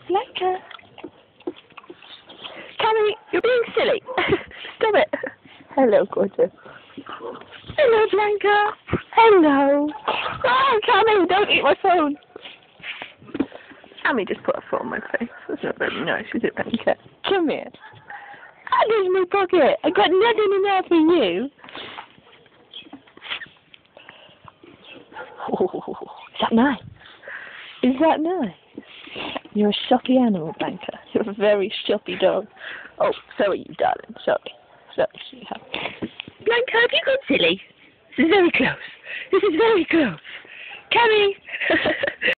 Blanca. Cami, you're being silly. Stop it. Hello, gorgeous. Hello, Blanca. Hello. Oh, Cami, don't eat my phone. Cami just put a foot on my face. That's not very nice, is it, Blanca? Come here. That is my pocket. I got nothing in there for you. Oh, is that nice? Is that nice? You're a shoppy animal, Blanca. You're a very shoppy dog. Oh, so are you, darling. Sorry. Sorry, sweetheart. Blanca, have you gone silly? This is very close. This is very close. Cami!